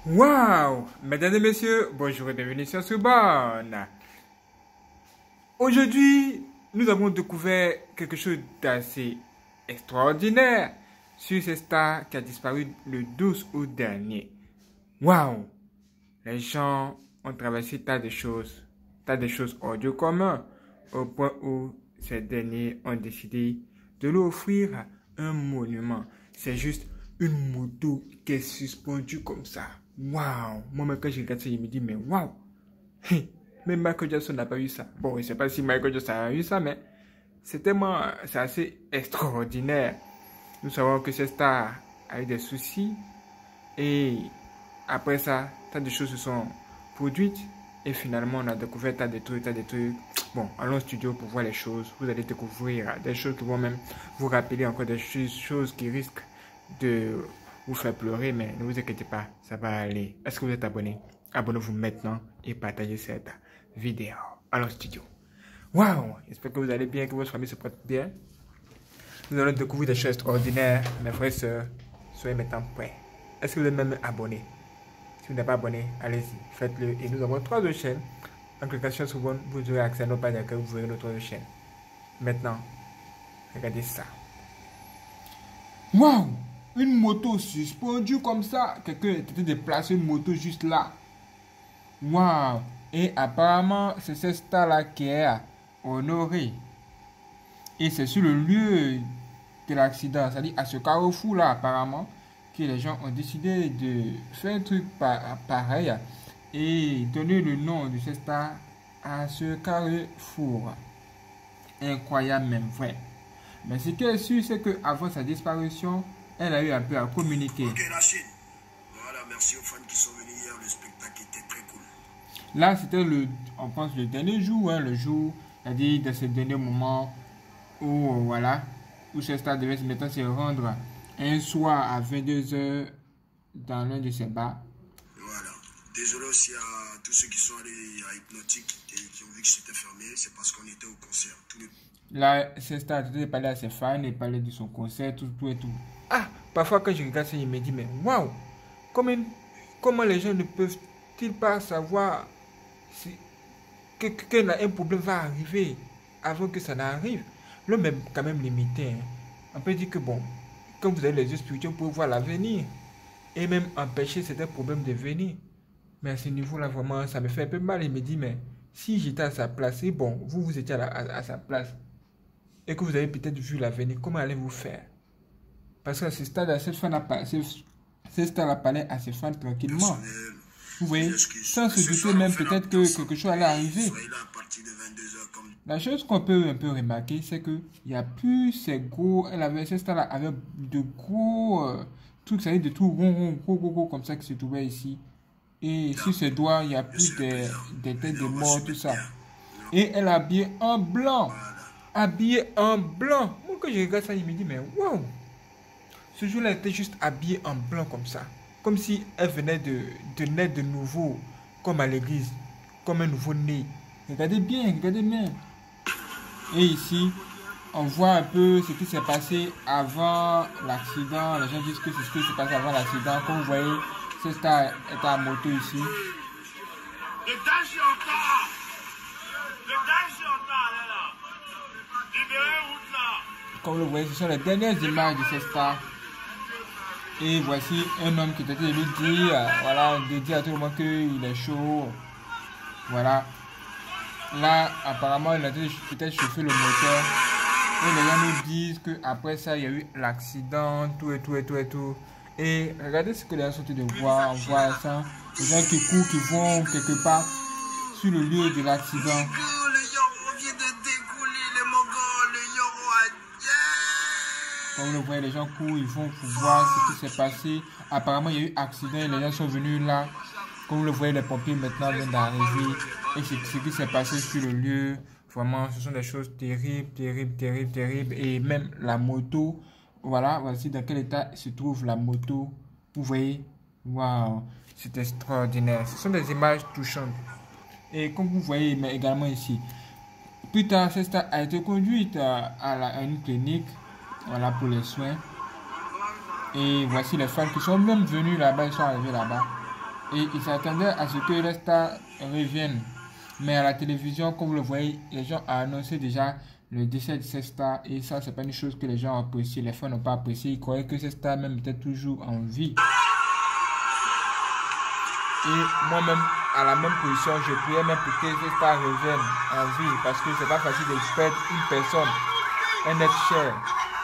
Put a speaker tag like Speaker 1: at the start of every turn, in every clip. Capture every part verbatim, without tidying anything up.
Speaker 1: Waouh! Mesdames et messieurs, bonjour et bienvenue sur Subon. Aujourd'hui, nous avons découvert quelque chose d'assez extraordinaire sur cette star qui a disparu le douze août dernier. Waouh! Les gens ont traversé tas de choses, tas de choses hors du commun, au point où ces derniers ont décidé de lui offrir un monument. C'est juste une moto qui est suspendue comme ça. Waouh! Moi, quand je regarde ça, je me dis, mais waouh! Même Michael Jackson n'a pas eu ça. Bon, je ne sais pas si Michael Jackson a eu ça, mais c'est tellement, c'est assez extraordinaire. Nous savons que cette star a eu des soucis et après ça, tas de choses se sont produites et finalement on a découvert tas de trucs, tas de trucs. Bon, allons au studio pour voir les choses. Vous allez découvrir des choses qui vont même vous rappeler encore des choses qui risquent de vous faire pleurer, mais ne vous inquiétez pas, ça va aller. Est-ce que vous êtes abonné? Abonnez-vous maintenant et partagez cette vidéo. Allons au studio. Waouh! J'espère que vous allez bien, que votre famille se porte bien. Nous allons découvrir des choses extraordinaires. Mes frères et sœurs, soyez maintenant prêts. Est-ce que vous êtes même abonné? Si vous n'êtes pas abonné, allez-y, faites-le. Et nous avons trois autres chaînes. En cliquant sur Subon, vous aurez accès à nos pages d'accueil, vous verrez notre autre chaîne. Maintenant, regardez ça. Waouh! Une moto suspendue comme ça. Quelqu'un était déplacé une moto juste là. Waouh! Et apparemment, c'est cette star-là qui est honorée. Et c'est sur le lieu de l'accident, c'est-à-dire à ce carrefour-là, apparemment, que les gens ont décidé de faire un truc pareil et donner le nom de cette star à ce carrefour. Incroyable même, vrai. Mais ce qui est sûr, c'est qu'avant sa disparition, elle a eu un peu à communiquer.
Speaker 2: Ok, la Chine. Voilà, merci aux fans qui sont venus hier. Le spectacle était très cool.
Speaker 1: Là, c'était le, on pense, le dernier jour, hein, le jour, c'est-à-dire dans ce dernier moment où, euh, voilà, où cette star devait maintenant se rendre un soir à vingt-deux heures dans l'un de ses bars.
Speaker 2: Voilà. Désolé aussi à tous ceux qui sont allés à Hypnotique et qui ont vu que c'était fermé. C'est parce qu'on était au concert. Tous les...
Speaker 1: Là, cette star a parlé à ses fans et parlait de son concert, tout, tout et tout. Ah, parfois quand je regarde ça, je me dis, mais waouh, comment, comment les gens ne peuvent-ils pas savoir si que, que, un problème va arriver avant que ça n'arrive? L'homme est quand même limité. Hein. On peut dire que bon, quand vous avez les yeux spirituels, vous pouvez voir l'avenir et même empêcher certains problèmes de venir. Mais à ce niveau-là, vraiment, ça me fait un peu mal. Il me dit, mais si j'étais à sa place, et bon, vous, vous étiez à, la, à, à sa place et que vous avez peut-être vu l'avenir, comment allez-vous faire? Parce que à ce stade, cette femme a parlé à ses fans tranquillement. Vous voyez, sans se douter même peut-être que quelque chose allait arriver. La chose qu'on peut un peu remarquer, c'est qu'il n'y a plus ces gros... Elle avait, cette star-là avait de gros euh, trucs, ça veut dire de tout rond, rond, gros, gros, gros, comme ça qui se trouvait ici. Et sur ses doigts, il n'y a plus des, des têtes de mort, tout ça. Et elle est habillée en blanc. Habillée en blanc. Moi, quand je regarde ça, je me dis, mais waouh! Ce jour-là, elle était juste habillée en blanc comme ça. Comme si elle venait de, de naître de nouveau, comme à l'église, comme un nouveau-né. Regardez bien, regardez bien. Et ici, on voit un peu ce qui s'est passé avant l'accident. Les gens disent que c'est ce qui s'est passé avant l'accident. Comme vous voyez, cette star est à moto ici.
Speaker 2: Le danger en retard. Le danger en retard, là. Libérez route là.
Speaker 1: Comme vous voyez, ce sont les dernières images de cette star. Et voici un homme qui était de lui dire, voilà, de dire à tout le monde qu'il est chaud. Voilà. Là, apparemment, il a peut-être chauffé le moteur. Et les gens nous disent qu'après ça, il y a eu l'accident, tout et tout et tout et tout. Et regardez ce que les gens sont de voir. On voit ça. Les gens qui courent, qui vont quelque part sur le lieu de l'accident. Comme vous le voyez, les gens courent, ils vont pour voir ce qui s'est passé. Apparemment, il y a eu accident et les gens sont venus là. Comme vous le voyez, les pompiers maintenant viennent d'arriver. Et c'est ce qui s'est passé sur le lieu. Vraiment, ce sont des choses terribles, terribles, terribles, terribles. Et même la moto, voilà, voici dans quel état se trouve la moto. Vous voyez, waouh, c'est extraordinaire. Ce sont des images touchantes. Et comme vous voyez, mais également ici, plus tard, cette star a été conduite à, à, la, à une clinique. Voilà pour les soins. Et voici les fans qui sont même venus là-bas, ils sont arrivés là-bas. Et ils s'attendaient à ce que les stars reviennent. Mais à la télévision, comme vous le voyez, les gens ont annoncé déjà le décès de ces stars. Et ça, c'est pas une chose que les gens ont apprécié. Les fans n'ont pas apprécié. Ils croyaient que ces stars même étaient toujours en vie. Et moi-même, à la même position, je priais même pour que ces stars reviennent en vie. Parce que c'est pas facile de perdre une personne, un être cher.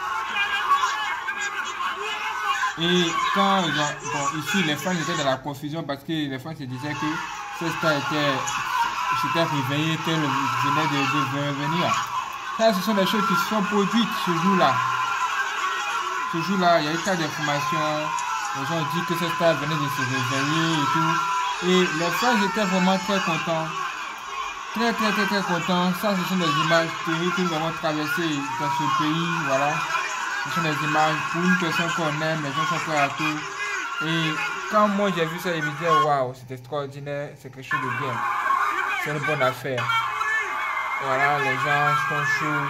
Speaker 1: Et quand, bon, ici, les fans étaient dans la confusion parce que les fans se disaient que ces stars étaient, s'étaient réveillés, qu'elles venaient de, de revenir. Ça, ce sont des choses qui se sont produites ce jour-là. Ce jour-là, il y a eu tas d'informations. Les gens ont dit que ces stars venaient de se réveiller et tout. Et les fans étaient vraiment très contents. Très, très, très, très contents. Ça, ce sont des images terribles que nous avons traversées dans ce pays. Voilà. Ce sont des images pour une personne qu'on aime. Les gens sont prêts à tout. Et quand moi j'ai vu ça, je me disais, waouh, c'est extraordinaire. C'est quelque chose de bien. C'est une bonne affaire. Voilà, les gens sont chauds.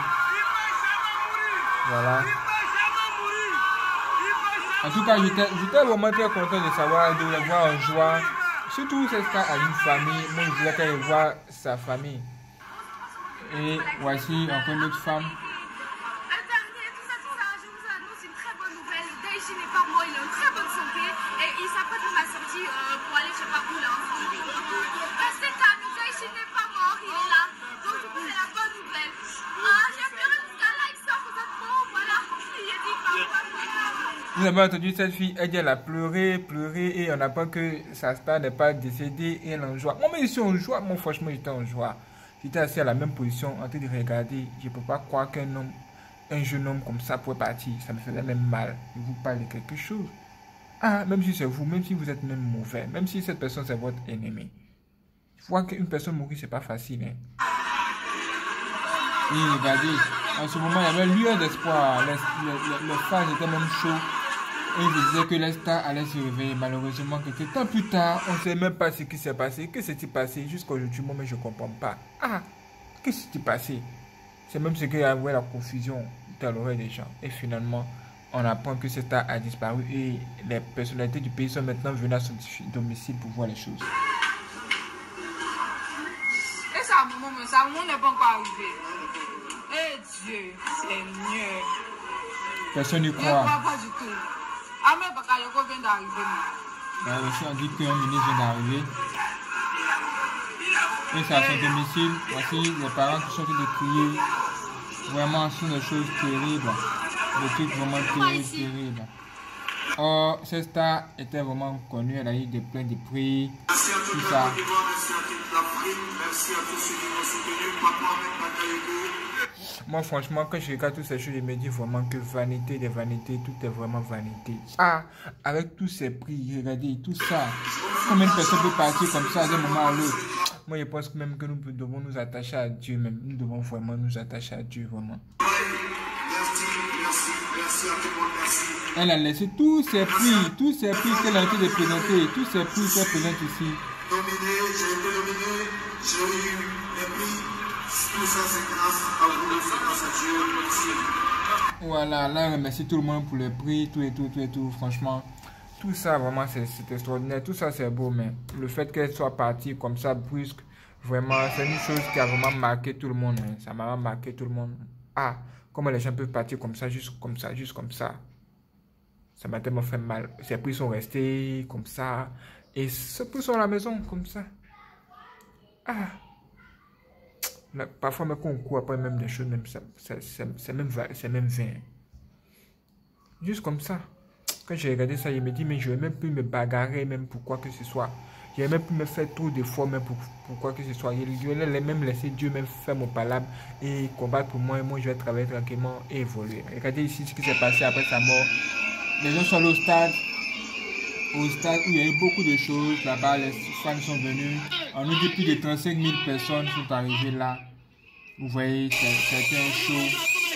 Speaker 1: Voilà. En tout cas, j'étais vraiment très content de savoir, de les voir en joie. Surtout, c'est ça à une famille. Moi, je voulais qu'elle voie sa famille. Et voici encore une autre femme.
Speaker 3: Daisy n'est pas mort, il est en très bonne santé et il s'apprête à ma sortie euh, pour aller je sais pas où là. Restez calme, Daisy n'est pas mort, il est là. Donc du coup c'est la bonne nouvelle. Ah, j'ai pleuré jusqu'à là, il sort, vous êtes bon, voilà. Il est dit pas.
Speaker 1: Vous avez entendu cette fille, elle dit elle a pleuré, pleuré et on apprend que sa star n'est pas décédée et elle est en joie. Moi, mais je suis en joie, moi franchement j'étais en joie. J'étais assis à la même position en train de regarder. Je ne peux pas croire qu'un homme, un jeune homme comme ça pourrait partir. Ça me faisait même mal. Je vous parle de quelque chose. Ah, même si c'est vous, même si vous êtes même mauvais, même si cette personne c'est votre ennemi. Voir qu'une personne mourir, c'est pas facile. Hein. Et regardez, en ce moment, il y avait lueur d'espoir. Les, les, les, les fans étaient même chauds. Et ils disaient que les stars allaient se réveiller. Malheureusement, quelques temps plus tard, on ne sait même pas ce qui s'est passé. Que s'est-il passé jusqu'à aujourd'hui? Moi, mais je ne comprends pas. Ah, qu'est-ce qui s'est passé? C'est même ce qui a envoyé la confusion dans l'oreille des gens. Et finalement, on apprend que cette star a disparu. Et les personnalités du pays sont maintenant venues à son domicile pour voir les choses.
Speaker 3: Et ça, maman, mais ça, maman n'est pas encore arrivé. Eh Dieu, Seigneur.
Speaker 1: Personne n'y
Speaker 3: Je ne
Speaker 1: croit.
Speaker 3: crois pas du tout. Ah, mais Bakayoko vient d'arriver.
Speaker 1: Bah, aussi, on dit qu'un ministre vient d'arriver. Et c'est à son domicile. Voici les parents qui sont en train de crier. Vraiment, ce sont des choses terribles. Des trucs vraiment terribles, terribles. Or, cette star était vraiment connue. Elle a eu des plein de prix.
Speaker 2: Merci à toute
Speaker 1: Tout
Speaker 2: la
Speaker 1: ça.
Speaker 2: Côte d'Ivoire, merci à toute l'Afrique, merci à tous ceux qui m'ont soutenu, papa avec Bakayoko.
Speaker 1: Moi, franchement, quand je regarde toutes ces choses, je me dis vraiment que vanité des vanités, tout est vraiment vanité. Ah, avec tous ces prix, regardez, tout ça. Combien de personnes peuvent partir comme ça d'un moment à l'autre? Moi, je pense même que nous devons nous attacher à Dieu, même. Nous devons vraiment nous attacher à Dieu, vraiment.
Speaker 2: Merci, merci, merci à tout le monde, merci.
Speaker 1: Elle a laissé tous ces prix, tous ces prix qu'elle a été de présenter, tous ces prix qu'elle présente ici.
Speaker 2: Nominé, j'ai été nominé, j'ai eu les prix. Tout ça, c'est grâce à vous, c'est grâce à Dieu, merci.
Speaker 1: Voilà, là, elle remercie tout le monde pour le prix, tout et tout, tout et tout, franchement. Tout ça, vraiment, c'est extraordinaire. Tout ça, c'est beau, mais le fait qu'elle soit partie comme ça, brusque, vraiment, c'est une chose qui a vraiment marqué tout le monde. Hein. Ça m'a marqué tout le monde. Ah, comment les gens peuvent partir comme ça, juste comme ça, juste comme ça. Ça m'a tellement fait mal. Ces prix sont restés comme ça. Et ces prix sont à la maison, comme ça. Ah. Là, parfois, même quand on court après même des choses, même ça, c'est même, même vain. Juste comme ça. Quand j'ai regardé ça, je me dis, mais je ne vais même plus me bagarrer même pour quoi que ce soit. Je ne vais même plus me faire trop d'efforts même pour, pour quoi que ce soit. Je vais même laisser Dieu même faire mon palabre et combattre pour moi. Et moi, je vais travailler tranquillement et évoluer. Regardez ici ce qui s'est passé après sa mort. Les gens sont allés au stade. Au stade où il y a eu beaucoup de choses. Là-bas, les fans sont venus. On nous dit plus de trente-cinq mille personnes sont arrivées là. Vous voyez, c'était un show.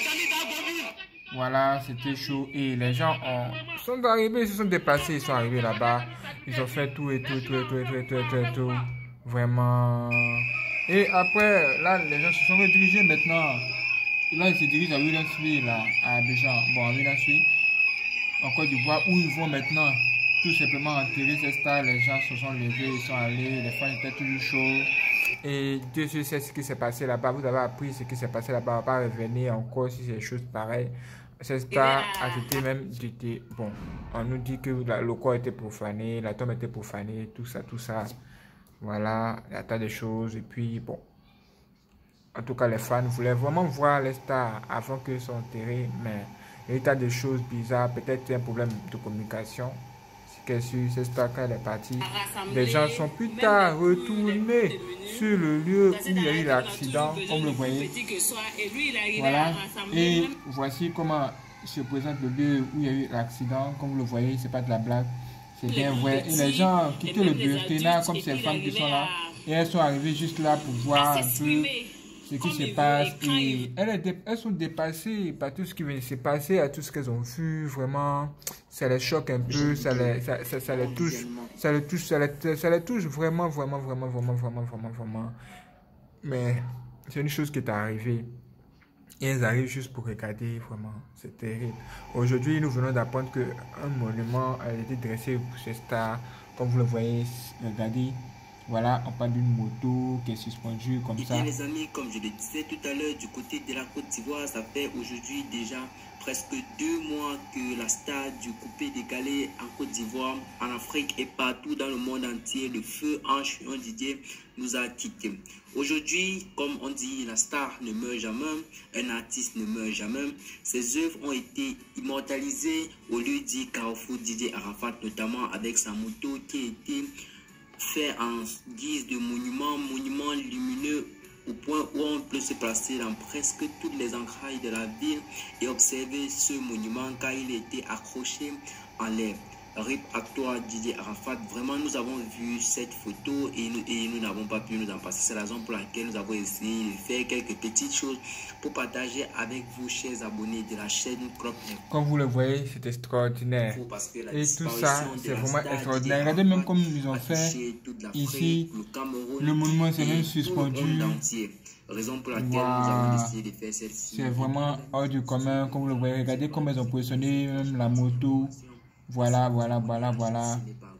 Speaker 1: Voilà, c'était chaud. Et les gens ont, sont arrivés, ils se sont déplacés, ils sont arrivés là-bas. Ils ont fait tout et tout, tout et tout, et tout, et tout, et tout, et tout. Vraiment. Et après, là, les gens se sont redirigés maintenant. Là, ils se dirigent à Williamsville, là, à Abidjan. Bon, à Williamsville, en Côte d'Ivoire, où ils vont maintenant. tout simplement enterré cette star. Les gens se sont levés, ils sont allés, les fans étaient toujours chauds. Et Dieu seul sait ce qui s'est passé là-bas. Vous avez appris ce qui s'est passé là-bas. On va pas revenir encore si c'est des choses pareilles. Cette star a été même dit, bon, on nous dit que la, le corps était profané, la tombe était profanée, tout ça, tout ça. Voilà, il y a tas de choses. Et puis, bon, en tout cas, les fans voulaient vraiment voir les stars avant qu'ils soient enterrés, mais il y a tas de choses bizarres. Peut-être un problème de communication. C'est sûr, cette star, quand elle est partie, les gens sont plus tard retournés sur le lieu où il y a eu l'accident, comme vous le voyez. Voilà, et voici comment se présente le lieu où il y a eu l'accident. Comme vous le voyez, c'est pas de la blague, c'est bien vrai. Et les gens quittaient le bulletin comme ces femmes qui sont là, et elles sont arrivées juste là pour voir un peu ce qui se passe. Et elles, elles sont dépassées par tout ce qui vient de se passer, à tout ce qu'elles ont vu. Vraiment, ça les choque un peu, ça les, ça, ça, ça les touche, ça les touche, ça les, ça les touche vraiment, vraiment, vraiment, vraiment, vraiment, vraiment, vraiment. Mais c'est une chose qui est arrivée. Et elles arrivent juste pour regarder, vraiment, c'est terrible. Aujourd'hui, nous venons d'apprendre qu'un monument a été dressé pour ces stars. Comme vous le voyez, regardez. Voilà, on parle d'une moto qui est suspendue comme
Speaker 4: et
Speaker 1: ça.
Speaker 4: bien les amis, comme je le disais tout à l'heure, du côté de la Côte d'Ivoire, ça fait aujourd'hui déjà presque deux mois que la star du coupé décalé en Côte d'Ivoire, en Afrique et partout dans le monde entier, le feu Ange Didier nous a quittés. Aujourd'hui, comme on dit, la star ne meurt jamais, un artiste ne meurt jamais. Ses œuvres ont été immortalisées au lieu dit Carrefour Didier Arafat, notamment avec sa moto qui a été fait en guise de monument, monument lumineux au point où on peut se placer dans presque toutes les entrailles de la ville et observer ce monument car il a été accroché en l'air. R I P à toi Didier Arafat, vraiment nous avons vu cette photo et nous et nous n'avons pas pu nous en passer. C'est la raison pour laquelle nous avons essayé de faire quelques petites choses pour partager avec vous, chers abonnés de la chaîne Crop.
Speaker 1: Comme vous le voyez, c'est extraordinaire. Et tout ça, c'est vraiment extraordinaire. Regardez même comme ils ont fait ici. Le, le monument s'est même suspendu.
Speaker 4: Raison pour laquelle wow. nous avons décidé de faire celle-ci.
Speaker 1: C'est vraiment hors du commun, comme vous le voyez. Regardez comment ils ont positionné même la moto. Voilà, voilà, voilà, voilà.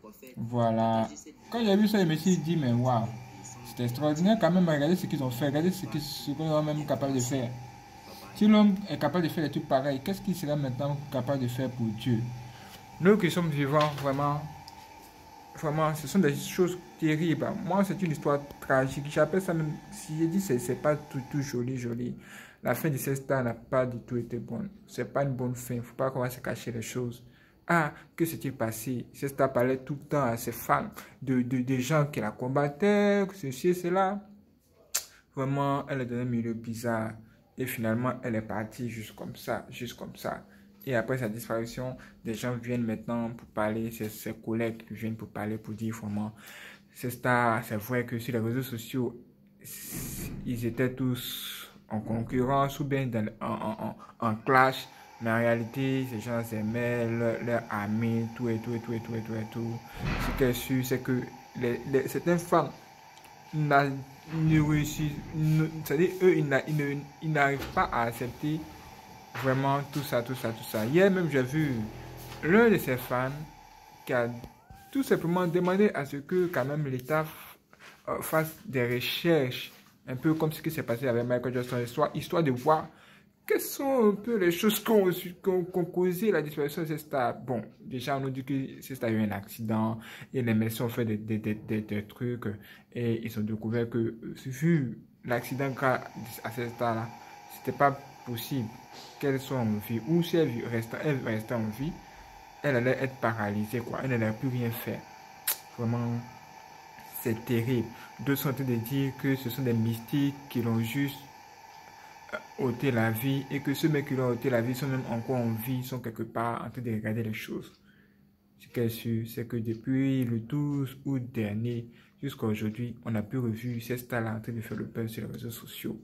Speaker 1: Voilà. Quand j'ai vu ça, je me suis dit, mais waouh, c'est extraordinaire quand même. Regardez ce qu'ils ont fait. Regardez ce qu'ils sont même capables de faire. Si l'homme est capable de faire des trucs pareils, qu'est-ce qu'il sera maintenant capable de faire pour Dieu? Nous qui sommes vivants, vraiment, vraiment, ce sont des choses terribles. Moi, c'est une histoire tragique. J'appelle ça même, si je dis c'est c'est pas tout, tout joli, joli. La fin de cette star n'a pas du tout été bonne. C'est pas une bonne fin. Il ne faut pas commencer à cacher les choses. Ah, que s'est-il passé? Cette star parlait tout le temps à ses fans, de, de, de gens qui la combattaient, ceci et cela. Vraiment, elle est dans un milieu bizarre. Et finalement, elle est partie juste comme ça, juste comme ça. Et après sa disparition, des gens viennent maintenant pour parler, c'est ses collègues qui viennent pour parler, pour dire vraiment, cette star, c'est vrai que sur les réseaux sociaux, ils étaient tous en concurrence ou bien dans, en, en, en, en clash. Mais en réalité, ces gens s'aimaient, leurs leur amis, tout et tout et tout et tout et tout et tout. Ce qu'elle su, c'est que les, les, certaines femmes ne réussissent, c'est-à-dire eux, ils n'arrivent pas à accepter vraiment tout ça, tout ça, tout ça. Hier même, j'ai vu l'un de ces fans qui a tout simplement demandé à ce que quand même l'État fasse des recherches, un peu comme ce qui s'est passé avec Michael Jackson, histoire, histoire de voir quelles sont un peu les choses qui ont, qui ont, qui ont causé la disparition de cette star. Bon, déjà, on nous dit que cette star a eu un accident, et les médecins ont fait des, des, des, des, des trucs, et ils ont découvert que, vu l'accident grâce à cette star-là, c'était pas possible qu'elle soit en vie, ou si elle restait, elle restait en vie, elle allait être paralysée, quoi. Elle n'allait plus rien faire. Vraiment, c'est terrible. D'autres sont en train de dire que ce sont des mystiques qui l'ont juste ôté la vie, et que ceux mecs qui l'ont ôté la vie sont même encore en vie, sont quelque part en train de regarder les choses. Ce qu'elle su, c'est que depuis le douze août dernier jusqu'à aujourd'hui, on n'a plus revu cette star-là en train de faire le buzz sur les réseaux sociaux.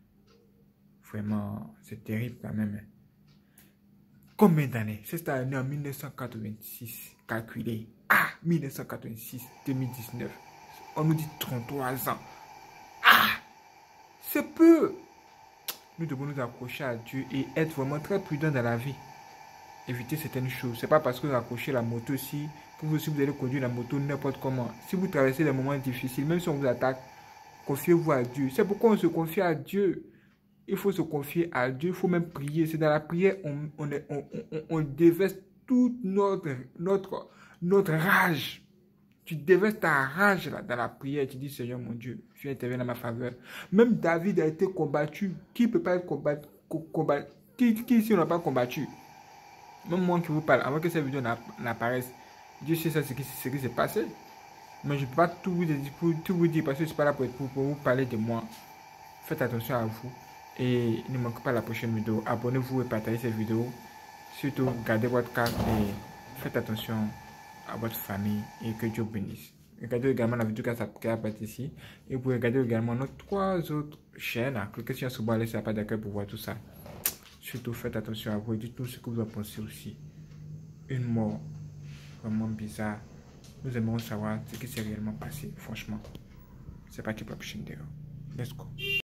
Speaker 1: Vraiment, c'est terrible quand même. Combien d'années? Cette star est née en mille neuf cent quatre-vingt-six, calculé. Ah, mille neuf cent quatre-vingt-six, deux mille dix-neuf. On nous dit trente-trois ans. Ah, c'est peu. Nous devons nous accrocher à Dieu et être vraiment très prudents dans la vie. Éviter certaines choses. C'est pas parce que vous accrochez la moto aussi Pour vous, si vous allez conduire la moto n'importe comment, si vous traversez des moments difficiles, même si on vous attaque, confiez-vous à Dieu. C'est pourquoi on se confie à Dieu. Il faut se confier à Dieu, il faut même prier. C'est dans la prière on, on, on, on, on déverse toute notre, notre, notre rage. Tu déverses ta rage là, dans la prière. Tu dis, Seigneur mon Dieu, tu interviens dans ma faveur. Même David a été combattu. Qui ne peut pas être combattu, combattu Qui, qui ici n'a pas combattu? Même moi qui vous parle, avant que cette vidéo n'apparaisse, Dieu sait ça, ce qui, ce qui s'est passé. Mais je ne peux pas tout vous, dire, tout vous dire parce que je ne suis pas là pour, pour, pour vous parler de moi. Faites attention à vous. Et ne manquez pas la prochaine vidéo. Abonnez-vous et partagez cette vidéo. Surtout, gardez votre carte et faites attention à votre famille et que Dieu bénisse. Regardez également la vidéo qui apparaît ici. Et vous pouvez regarder également nos trois autres chaînes. Cliquez sur ce bas, laissez la page d'accueil pour voir tout ça. Surtout, faites attention à vous et dites-nous ce que vous en pensez aussi. Une mort vraiment bizarre. Nous aimerions savoir ce qui s'est réellement passé. Franchement, c'est parti pour la prochaine vidéo. Let's go.